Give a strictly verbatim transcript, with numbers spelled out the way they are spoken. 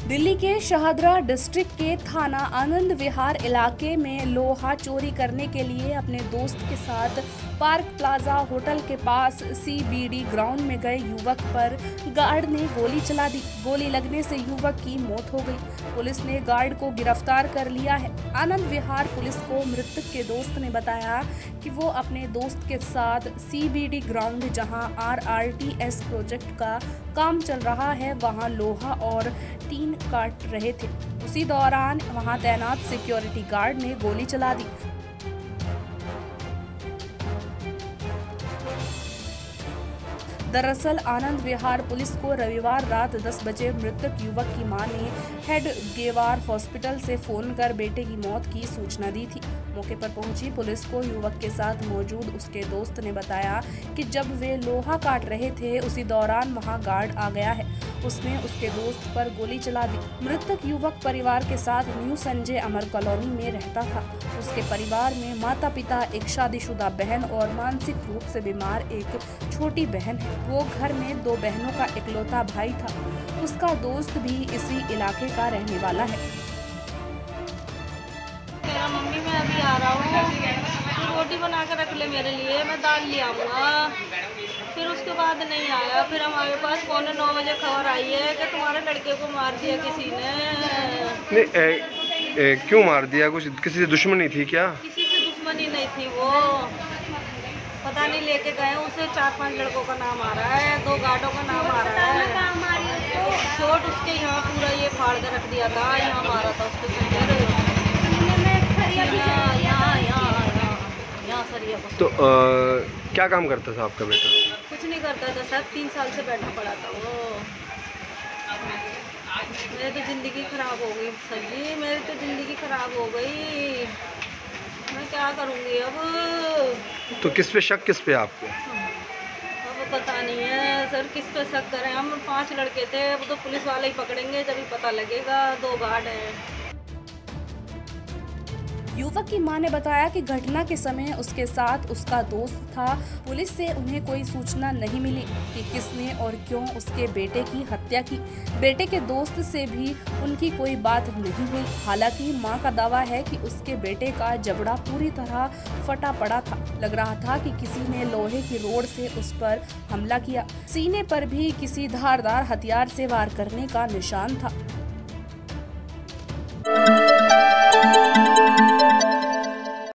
दिल्ली के शाहदरा डिस्ट्रिक्ट के थाना आनंद विहार इलाके में लोहा चोरी करने के लिए अपने दोस्त के साथ पार्क प्लाजा होटल के पास सीबीडी ग्राउंड में गए युवक पर गार्ड ने गोली चला दी। गोली लगने से युवक की मौत हो गई। पुलिस ने गार्ड को गिरफ्तार कर लिया है। आनंद विहार पुलिस को मृतक के दोस्त ने बताया कि वो अपने दोस्त के साथ सीबीडी ग्राउंड, जहां आरआरटीएस प्रोजेक्ट का काम चल रहा है, वहां लोहा और टीन काट रहे थे। उसी दौरान वहां तैनात सिक्योरिटी गार्ड ने गोली चला दी। दरअसल आनंद विहार पुलिस को रविवार रात दस बजे मृतक युवक की मां ने हेड गेवार हॉस्पिटल से फोन कर बेटे की मौत की सूचना दी थी। मौके पर पहुंची पुलिस को युवक के साथ मौजूद उसके दोस्त ने बताया कि जब वे लोहा काट रहे थे, उसी दौरान वहां गार्ड आ गया है। उसने उसके दोस्त पर गोली चला दी। मृतक युवक परिवार के साथ न्यू संजय अमर कॉलोनी में रहता था। उसके परिवार में माता पिता, एक शादीशुदा बहन और मानसिक रूप से बीमार एक छोटी बहन है। वो घर में दो बहनों का इकलौता भाई था। उसका दोस्त भी इसी इलाके का रहने वाला है। मेरा मम्मी मैं अभी आ रहा हूँ, रोटी बना कर रख ले मेरे लिए, मैं दाल ले आऊँगा। फिर उसके बाद नहीं आया। फिर हमारे पास पौने नौ बजे खबर आई है कि तुम्हारे लड़के को मार दिया किसी ने। नहीं, ए, ए, क्यों मार दिया? कुछ किसी से दुश्मनी थी क्या? किसी से दुश्मनी नहीं थी, वो पता नहीं लेके गए उसे। चार पांच लड़कों का नाम आ रहा है, दो गार्डों का नाम आ रहा है। चोट उसके यहाँ पूरा ये फाड़ कर रख दिया था, यहाँ मारा था उसके यहाँ यहाँ सरिया। तो आ, क्या काम करता था आपका बेटा? कुछ नहीं करता था सर, तीन साल से बैठा पड़ा था वो। मेरी तो ज़िंदगी ख़राब हो गई सर जी, मेरी तो ज़िंदगी ख़राब हो गई। मैं क्या करूँगी अब? तो किस पे शक, किस पे आपको? अब पता नहीं है सर किस पे शक करें। हम पांच लड़के थे, अब तो पुलिस वाले ही पकड़ेंगे जब ही पता लगेगा। दो गार्ड हैं। युवक की मां ने बताया कि घटना के समय उसके साथ उसका दोस्त था। पुलिस से उन्हें कोई सूचना नहीं मिली कि किसने और क्यों उसके बेटे की हत्या की। बेटे के दोस्त से भी उनकी कोई बात नहीं हुई। हालांकि मां का दावा है कि उसके बेटे का जबड़ा पूरी तरह फटा पड़ा था। लग रहा था कि किसी ने लोहे की रोड से उस पर हमला किया। सीने पर भी किसी धारदार हथियार से वार करने का निशान था।